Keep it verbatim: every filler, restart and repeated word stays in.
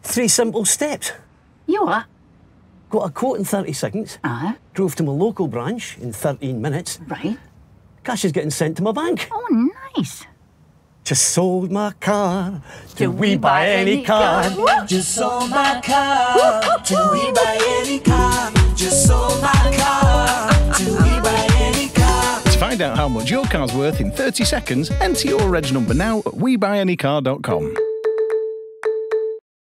Three simple steps. You what? Got a quote in thirty seconds. Uh-huh. Drove to my local branch in thirteen minutes. Right. Cash is getting sent to my bank. Oh, nice. Just sold my car. Do we buy any car? Just sold my car. Do we buy any car? Just sold my car. Do we buy any car? To find out how much your car's worth in thirty seconds, enter your reg number now at we buy any car dot com.